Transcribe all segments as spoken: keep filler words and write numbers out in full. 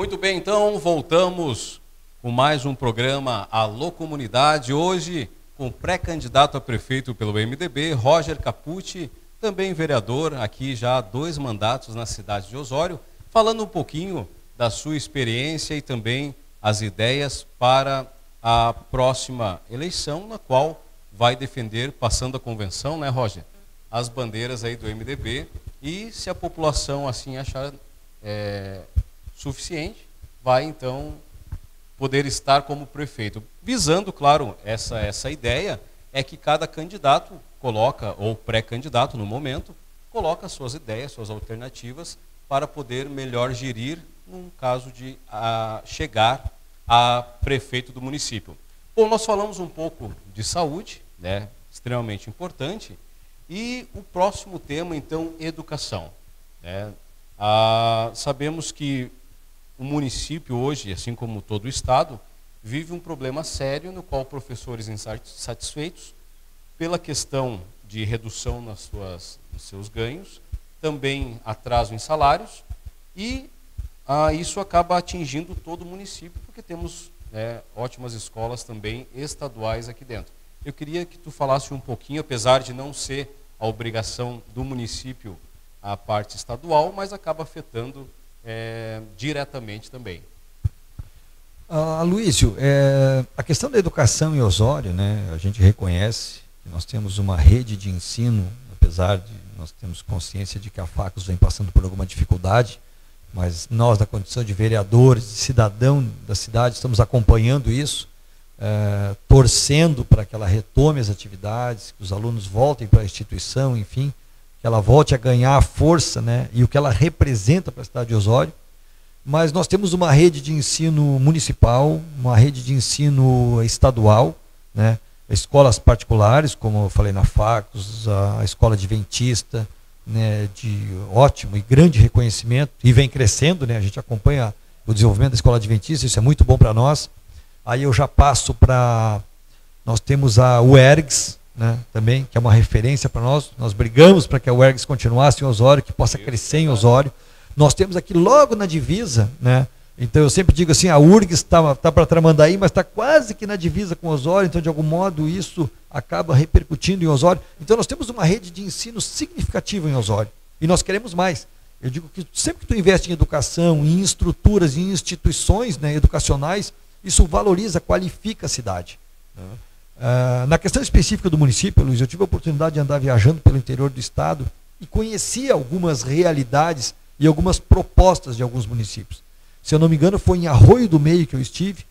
Muito bem, então voltamos com mais um programa Alô Comunidade, hoje com pré-candidato a prefeito pelo M D B, Roger Capucci, também vereador, aqui já há dois mandatos na cidade de Osório, falando um pouquinho da sua experiência e também as ideias para a próxima eleição, na qual vai defender, passando a convenção, né, Roger, as bandeiras aí do M D B, e se a população assim achar é, suficiente, vai então poder estar como prefeito. Visando, claro, essa, essa ideia é que cada candidato coloca, ou pré-candidato no momento, coloca suas ideias, suas alternativas, para poder melhor gerir, num caso de a, chegar a prefeito do município. Bom, nós falamos um pouco de saúde, né, extremamente importante, e o próximo tema, então, educação. Né? Ah, sabemos que o município hoje, assim como todo o estado, vive um problema sério no qual professores insatisfeitos pela questão de redução nas suas, nos seus ganhos, também atraso em salários, e ah, isso acaba atingindo todo o município, porque temos né, ótimas escolas também estaduais aqui dentro. Eu queria que tu falasse um pouquinho, apesar de não ser a obrigação do município a parte estadual, mas acaba afetando é, diretamente também. Ah, Luísio, é, a questão da educação em Osório, né, a gente reconhece que nós temos uma rede de ensino, apesar de nós termos consciência de que a Facos vem passando por alguma dificuldade, mas nós, na condição de vereadores, de cidadão da cidade, estamos acompanhando isso, é, torcendo para que ela retome as atividades, que os alunos voltem para a instituição, enfim, que ela volte a ganhar força, né, e o que ela representa para a cidade de Osório. Mas nós temos uma rede de ensino municipal, uma rede de ensino estadual, né, escolas particulares, como eu falei na Facos, a escola adventista, né, de ótimo e grande reconhecimento, e vem crescendo, né, a gente acompanha o desenvolvimento da escola adventista, isso é muito bom para nós. Aí eu já passo para, nós temos a U E R G S, né, também, que é uma referência para nós, nós brigamos para que a U E R G S continuasse em Osório, que possa crescer em Osório. Nós temos aqui logo na divisa, né, então eu sempre digo assim, a U R G S está tá para Tramandaí, mas está quase que na divisa com Osório, então de algum modo isso acaba repercutindo em Osório. Então nós temos uma rede de ensino significativa em Osório, e nós queremos mais. Eu digo que sempre que tu investe em educação, em estruturas, em instituições né, educacionais, isso valoriza, qualifica a cidade. Uh, na questão específica do município, Luiz, eu tive a oportunidade de andar viajando pelo interior do estado e conheci algumas realidades e algumas propostas de alguns municípios. Se eu não me engano, foi em Arroio do Meio que eu estive,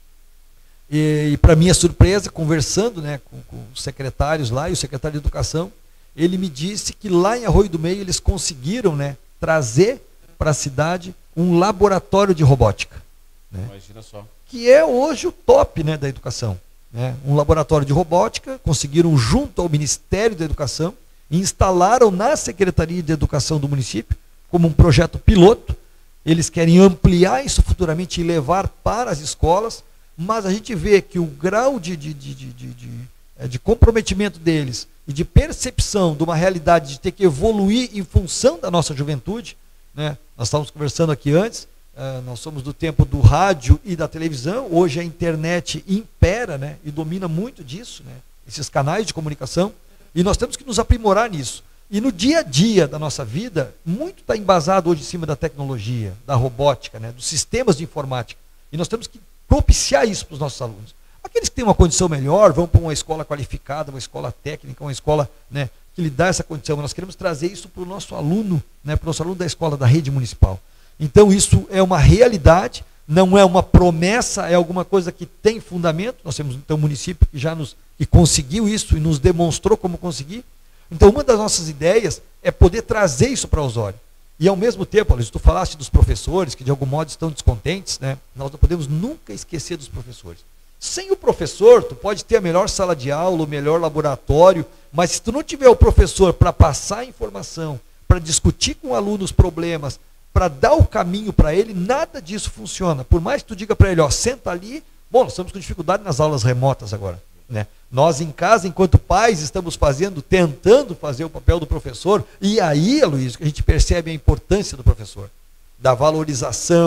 e, e para minha surpresa, conversando né, com, com os secretários lá, e o secretário de Educação, ele me disse que lá em Arroio do Meio eles conseguiram né, trazer para a cidade um laboratório de robótica. Né, imagina só. Que é hoje o top né, da educação. Né, um laboratório de robótica, conseguiram junto ao Ministério da Educação, e instalaram na Secretaria de Educação do município, como um projeto piloto. Eles querem ampliar isso futuramente e levar para as escolas, mas a gente vê que o grau de, de, de, de, de, de, de comprometimento deles e de percepção de uma realidade de ter que evoluir em função da nossa juventude, né? Nós estávamos conversando aqui antes, uh, nós somos do tempo do rádio e da televisão, hoje a internet impera né? E domina muito disso, né? Esses canais de comunicação, e nós temos que nos aprimorar nisso. E no dia a dia da nossa vida, muito está embasado hoje em cima da tecnologia, da robótica, né, dos sistemas de informática. E nós temos que propiciar isso para os nossos alunos. Aqueles que têm uma condição melhor, vão para uma escola qualificada, uma escola técnica, uma escola né, que lhe dá essa condição. Nós queremos trazer isso para o nosso aluno, né, para o nosso aluno da escola da rede municipal. Então isso é uma realidade, não é uma promessa, é alguma coisa que tem fundamento. Nós temos então um município que já nos, que conseguiu isso e nos demonstrou como conseguir. Então, uma das nossas ideias é poder trazer isso para Osório. E, ao mesmo tempo, Luiz, tu falaste dos professores, que de algum modo estão descontentes, né? Nós não podemos nunca esquecer dos professores. Sem o professor, tu pode ter a melhor sala de aula, o melhor laboratório, mas se tu não tiver o professor para passar a informação, para discutir com o aluno os problemas, para dar o caminho para ele, nada disso funciona. Por mais que tu diga para ele, ó, senta ali, bom, nós estamos com dificuldade nas aulas remotas agora. Né? Nós em casa, enquanto pais, estamos fazendo, tentando fazer o papel do professor, e aí, Luiz, que a gente percebe a importância do professor, da valorização,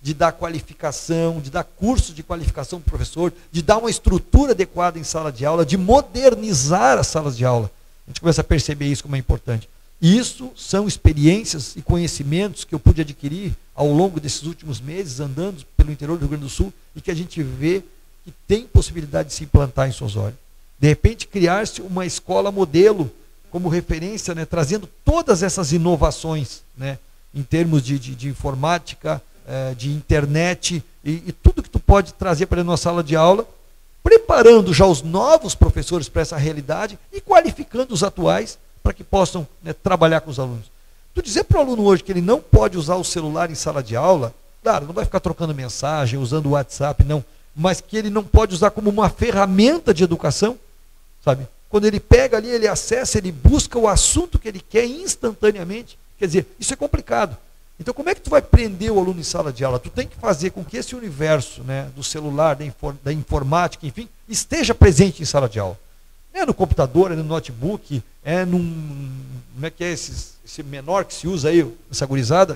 de dar qualificação, de dar curso de qualificação para o professor, de dar uma estrutura adequada em sala de aula, de modernizar as salas de aula. A gente começa a perceber isso como é importante. E isso são experiências e conhecimentos que eu pude adquirir ao longo desses últimos meses, andando pelo interior do Rio Grande do Sul, e que a gente vê que tem possibilidade de se implantar em Osório. De repente, criar-se uma escola modelo como referência, né, trazendo todas essas inovações, né, em termos de, de, de informática, eh, de internet, e, e tudo que tu pode trazer para dentro da sala de aula, preparando já os novos professores para essa realidade e qualificando os atuais para que possam, né, trabalhar com os alunos. Tu dizer para o aluno hoje que ele não pode usar o celular em sala de aula, claro, não vai ficar trocando mensagem, usando o WhatsApp, não, mas que ele não pode usar como uma ferramenta de educação, sabe? Quando ele pega ali, ele acessa, ele busca o assunto que ele quer instantaneamente. Quer dizer, isso é complicado. Então, como é que tu vai prender o aluno em sala de aula? Tu tem que fazer com que esse universo, né, do celular, da, infor da informática, enfim, esteja presente em sala de aula. É no computador, é no notebook, é num... Como é que é esse, esse menor que se usa aí, essa gurizada?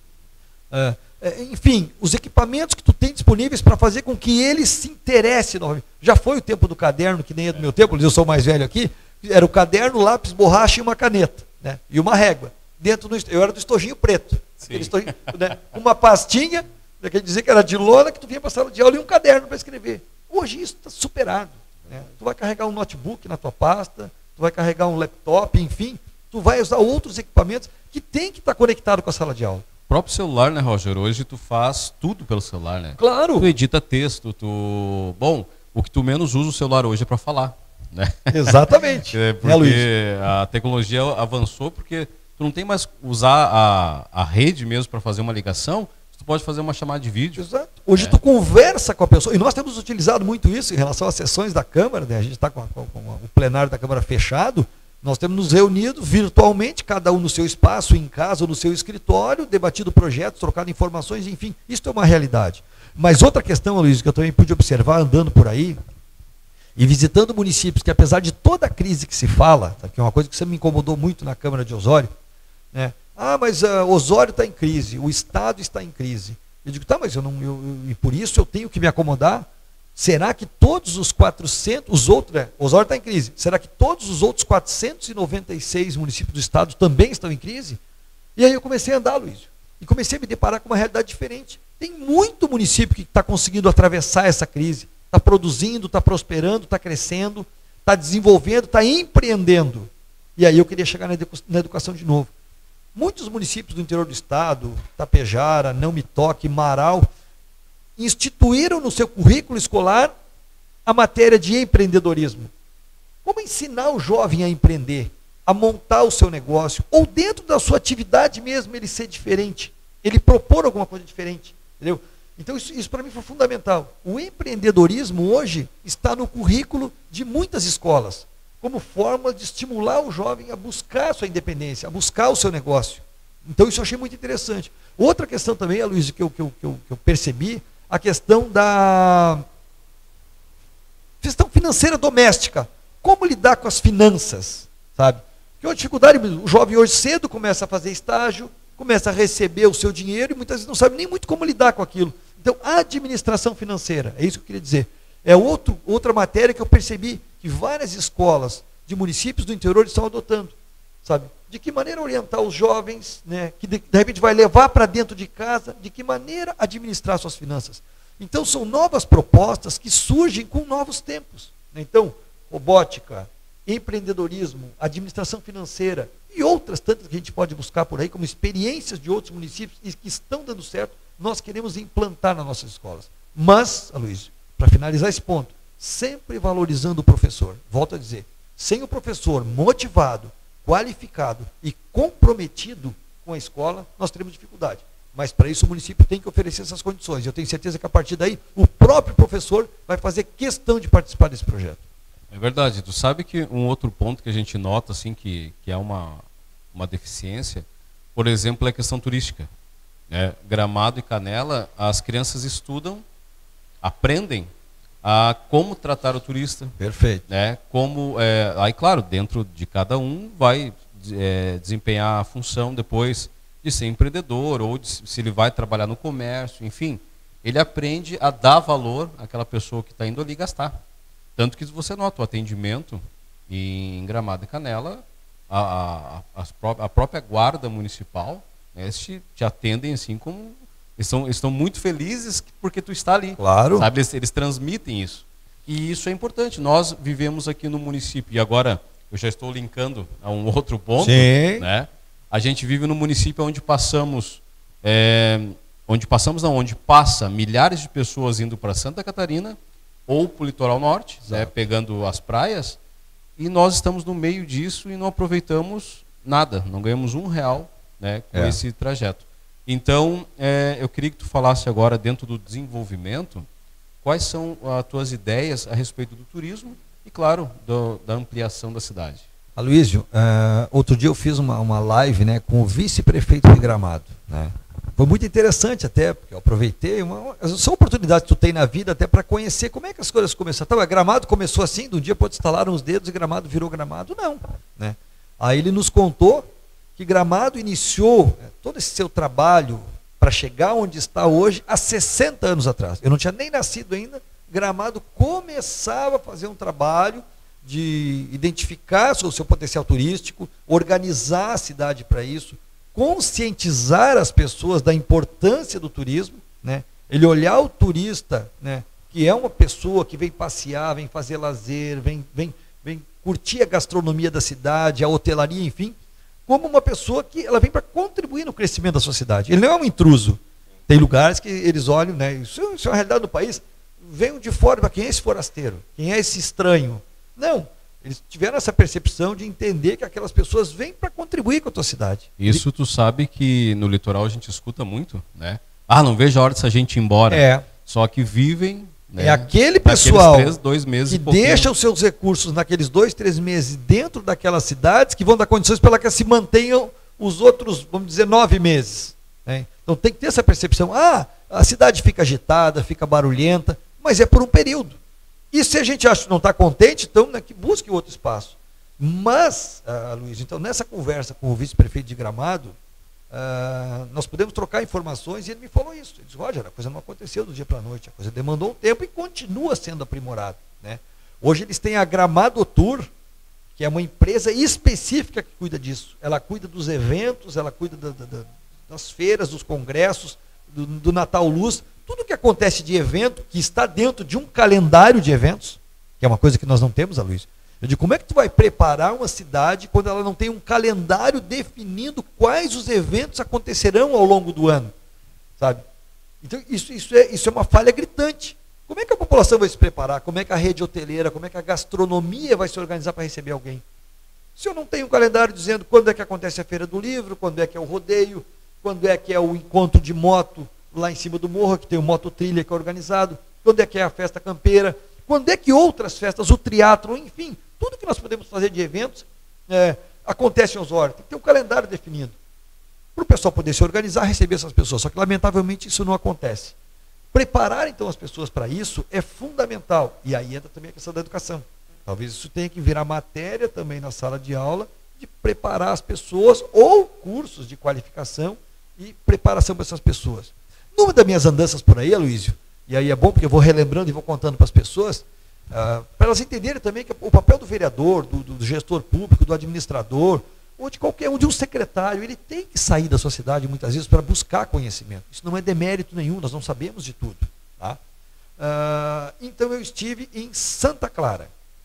É, é, enfim, os equipamentos que tu tem disponíveis para fazer com que ele se interesse. No... Já foi o tempo do caderno, que nem é do meu tempo, eu sou mais velho aqui, era o caderno, lápis, borracha e uma caneta, né, e uma régua. Dentro do, eu era do estojinho preto, estojinho, né, uma pastinha, né, quer dizer que era de lona, que tu vinha para a sala de aula, e um caderno para escrever. Hoje isso está superado. Né? Tu vai carregar um notebook na tua pasta, tu vai carregar um laptop, enfim, tu vai usar outros equipamentos que tem que estar conectado com a sala de aula. O próprio celular, né, Roger? Hoje tu faz tudo pelo celular, né? Claro. Tu edita texto, tu... Bom, o que tu menos usa o celular hoje é para falar, né? Exatamente. É porque é, a tecnologia avançou, porque tu não tem mais usar a, a rede mesmo para fazer uma ligação, tu pode fazer uma chamada de vídeo. Exato. Hoje é. tu conversa com a pessoa, e nós temos utilizado muito isso em relação às sessões da Câmara, né? A gente está com, com, com o plenário da Câmara fechado, nós temos nos reunido virtualmente, cada um no seu espaço, em casa ou no seu escritório, debatido projetos, trocado informações, enfim, isso é uma realidade. Mas outra questão, Luiz, que eu também pude observar andando por aí, e visitando municípios que, apesar de toda a crise que se fala, tá, que é uma coisa que sempre me incomodou muito na Câmara de Osório, né? Ah, mas uh, Osório está em crise, o Estado está em crise. Eu digo, tá, mas eu não, eu, eu, e por isso eu tenho que me acomodar? Será que todos os quatrocentos, os outros, né, Osório está em crise, será que todos os outros quatrocentos e noventa e seis municípios do Estado também estão em crise? E aí eu comecei a andar, Luiz, e comecei a me deparar com uma realidade diferente. Tem muito município que está conseguindo atravessar essa crise, está produzindo, está prosperando, está crescendo, está desenvolvendo, está empreendendo. E aí eu queria chegar na, edu na educação de novo. Muitos municípios do interior do estado, Tapejara, Não Me Toque, Marau, instituíram no seu currículo escolar a matéria de empreendedorismo. Como ensinar o jovem a empreender, a montar o seu negócio, ou dentro da sua atividade mesmo ele ser diferente, ele propor alguma coisa diferente, entendeu? Então isso, isso para mim foi fundamental. O empreendedorismo hoje está no currículo de muitas escolas, como forma de estimular o jovem a buscar a sua independência, a buscar o seu negócio. Então isso eu achei muito interessante. Outra questão também, Luiz, que eu, que eu, que eu, que eu percebi, a questão da questão financeira doméstica. Como lidar com as finanças, sabe? Porque uma dificuldade, o jovem hoje cedo começa a fazer estágio, começa a receber o seu dinheiro e muitas vezes não sabe nem muito como lidar com aquilo. Então, a administração financeira, é isso que eu queria dizer. É outro, outra matéria que eu percebi que várias escolas de municípios do interior estão adotando, sabe? De que maneira orientar os jovens, né, que de, de repente vai levar para dentro de casa, de que maneira administrar suas finanças. Então, são novas propostas que surgem com novos tempos. Né? Então, robótica, empreendedorismo, administração financeira e outras tantas que a gente pode buscar por aí, como experiências de outros municípios e que estão dando certo, nós queremos implantar nas nossas escolas. Mas, Aloysio, para finalizar esse ponto, sempre valorizando o professor. Volto a dizer, sem o professor motivado, qualificado e comprometido com a escola, nós teremos dificuldade. Mas para isso o município tem que oferecer essas condições. Eu tenho certeza que a partir daí, o próprio professor vai fazer questão de participar desse projeto. É verdade. Tu sabe que um outro ponto que a gente nota, assim, que, que é uma, uma deficiência, por exemplo, é a questão turística. Né? Gramado e Canela, as crianças estudam, aprendem a como tratar o turista. Perfeito. Né? Como, é, aí, claro, dentro de cada um vai é, desempenhar a função depois de ser empreendedor, ou de, se ele vai trabalhar no comércio, enfim. Ele aprende a dar valor àquela pessoa que está indo ali gastar. Tanto que você nota o atendimento em Gramado e Canela, a, a, a própria guarda municipal, né, eles te, te atendem assim como... Eles, são, eles estão muito felizes porque tu está ali. Claro. Sabe? Eles, eles transmitem isso. E isso é importante. Nós vivemos aqui no município, e agora eu já estou linkando a um outro ponto. Sim. Né? A gente vive no município onde passamos... É, onde passamos, não, onde passa milhares de pessoas indo para Santa Catarina ou para o litoral norte, né, pegando as praias, e nós estamos no meio disso e não aproveitamos nada, não ganhamos um real, né, com é. esse trajeto. Então, é, eu queria que tu falasse agora, dentro do desenvolvimento, quais são as tuas ideias a respeito do turismo e, claro, do, da ampliação da cidade. Aloysio, uh, outro dia eu fiz uma, uma live, né, com o vice-prefeito de Gramado, né? Foi muito interessante até, porque eu aproveitei, uma, são oportunidades que tu tem na vida até para conhecer como é que as coisas começaram. Então, Gramado começou assim, de um dia para outro estalaram os dedos e Gramado virou Gramado. Não. Né? Aí ele nos contou que Gramado iniciou né, todo esse seu trabalho para chegar onde está hoje há sessenta anos atrás. Eu não tinha nem nascido ainda, Gramado começava a fazer um trabalho de identificar o seu potencial turístico, organizar a cidade para isso, conscientizar as pessoas da importância do turismo, né? Ele olhar o turista, né, que é uma pessoa que vem passear, vem fazer lazer, vem, vem, vem curtir a gastronomia da cidade, a hotelaria, enfim, como uma pessoa que ela vem para contribuir no crescimento da sua cidade. Ele não é um intruso. Tem lugares que eles olham, né, isso, isso é uma realidade do país, venham de fora, para quem é esse forasteiro? Quem é esse estranho? Não. Eles tiveram essa percepção de entender que aquelas pessoas vêm para contribuir com a tua cidade. Isso tu sabe que no litoral a gente escuta muito, né? Ah, não vejo a hora dessa gente ir embora. É. Só que vivem... Né, é aquele pessoal três, dois meses que deixa os seus recursos naqueles dois, três meses dentro daquelas cidades que vão dar condições para que se mantenham os outros, vamos dizer, nove meses. Né? Então tem que ter essa percepção. Ah, a cidade fica agitada, fica barulhenta, mas é por um período. E se a gente acha que não está contente, então né, que busque outro espaço. Mas, ah, Luiz, então nessa conversa com o vice-prefeito de Gramado, ah, nós podemos trocar informações e ele me falou isso. Ele disse, Roger, a coisa não aconteceu do dia para a noite, a coisa demandou um tempo e continua sendo aprimorada. Né? Hoje eles têm a Gramado Tour, que é uma empresa específica que cuida disso. Ela cuida dos eventos, ela cuida da, da, das feiras, dos congressos, do, do Natal Luz, tudo que acontece de evento, que está dentro de um calendário de eventos, que é uma coisa que nós não temos, Aloysio. Eu digo, como é que tu vai preparar uma cidade quando ela não tem um calendário definindo quais os eventos acontecerão ao longo do ano? Sabe? Então, isso, isso, é, isso é uma falha gritante. Como é que a população vai se preparar? Como é que a rede hoteleira, como é que a gastronomia vai se organizar para receber alguém? Se eu não tenho um calendário dizendo quando é que acontece a Feira do Livro, quando é que é o rodeio, quando é que é o encontro de moto lá em cima do morro, que tem o mototrilha que é organizado, quando é que é a festa campeira, quando é que outras festas, o triatlo, enfim, tudo que nós podemos fazer de eventos é, acontece em Osório. Tem que ter um calendário definido. Para o pessoal poder se organizar, receber essas pessoas. Só que, lamentavelmente, isso não acontece. Preparar, então, as pessoas para isso é fundamental. E aí entra também a questão da educação. Talvez isso tenha que virar matéria também na sala de aula, de preparar as pessoas, ou cursos de qualificação e preparação para essas pessoas. Numa das minhas andanças por aí, Aloysio, e aí é bom porque eu vou relembrando e vou contando para as pessoas, uh, para elas entenderem também que o papel do vereador, do, do gestor público, do administrador, ou de qualquer um, de um secretário, ele tem que sair da sua cidade muitas vezes para buscar conhecimento. Isso não é demérito nenhum, nós não sabemos de tudo. Tá? Uh, então eu estive em Santa Clara.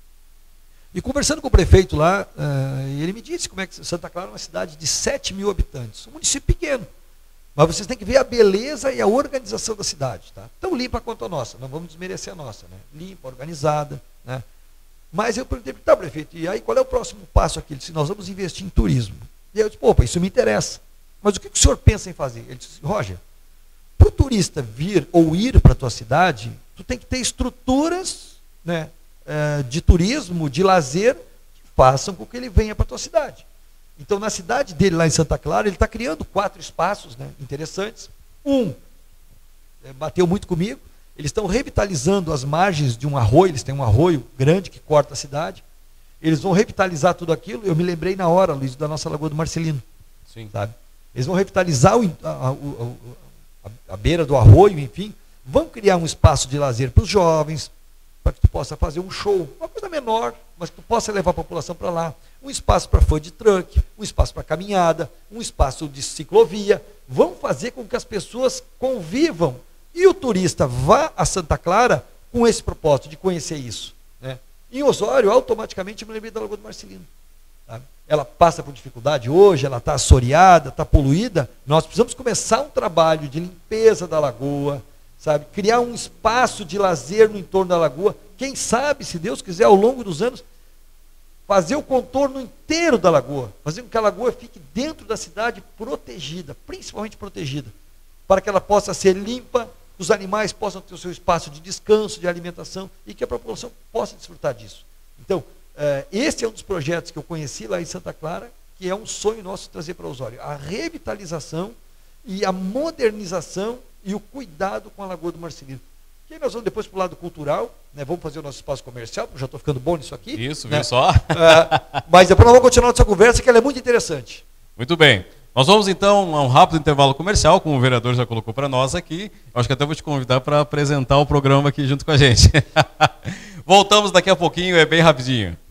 E conversando com o prefeito lá, uh, ele me disse como é que Santa Clara é uma cidade de sete mil habitantes, um município pequeno. Mas vocês têm que ver a beleza e a organização da cidade. Tá? Tão limpa quanto a nossa, não vamos desmerecer a nossa. Né? Limpa, organizada. Né? Mas eu perguntei, tá, prefeito, e aí qual é o próximo passo aqui? Ele disse, nós vamos investir em turismo. E aí eu disse, pô, isso me interessa. Mas o que o senhor pensa em fazer? Ele disse, Roger, para o turista vir ou ir para a tua cidade, tu tem que ter estruturas, né, de turismo, de lazer, que façam com que ele venha para a tua cidade. Então, na cidade dele, lá em Santa Clara, ele está criando quatro espaços, né, interessantes. Um, é, bateu muito comigo, eles estão revitalizando as margens de um arroio, eles têm um arroio grande que corta a cidade. Eles vão revitalizar tudo aquilo. Eu me lembrei na hora, Luiz, da nossa Lagoa do Marcelino. Sim. Sabe? eles vão revitalizar o, a, a, a, a beira do arroio, enfim, vão criar um espaço de lazer para os jovens, para que tu possa fazer um show, uma coisa menor, mas que tu possa levar a população para lá, um espaço para food truck, um espaço para caminhada, um espaço de ciclovia, vão fazer com que as pessoas convivam e o turista vá a Santa Clara com esse propósito de conhecer isso, né? Em Osório, automaticamente eu me lembrei da Lagoa do Marcelino. Tá? Ela passa por dificuldade hoje, ela está assoreada, está poluída, nós precisamos começar um trabalho de limpeza da lagoa, sabe? Criar um espaço de lazer no entorno da lagoa, quem sabe, se Deus quiser, ao longo dos anos, fazer o contorno inteiro da lagoa, fazer com que a lagoa fique dentro da cidade protegida, principalmente protegida, para que ela possa ser limpa, os animais possam ter o seu espaço de descanso, de alimentação, e que a população possa desfrutar disso. Então, uh, esse é um dos projetos que eu conheci lá em Santa Clara, que é um sonho nosso trazer para Osório, a revitalização e a modernização e o cuidado com a Lagoa do Marcelino. E aí nós vamos depois para o lado cultural, né? Vamos fazer o nosso espaço comercial, porque eu já estou ficando bom nisso aqui. Isso, né? viu só? Uh, mas depois nós vamos continuar nossa conversa, que ela é muito interessante. Muito bem. Nós vamos então a um rápido intervalo comercial, como o vereador já colocou para nós aqui. Eu acho que até vou te convidar para apresentar o programa aqui junto com a gente. Voltamos daqui a pouquinho, é bem rapidinho.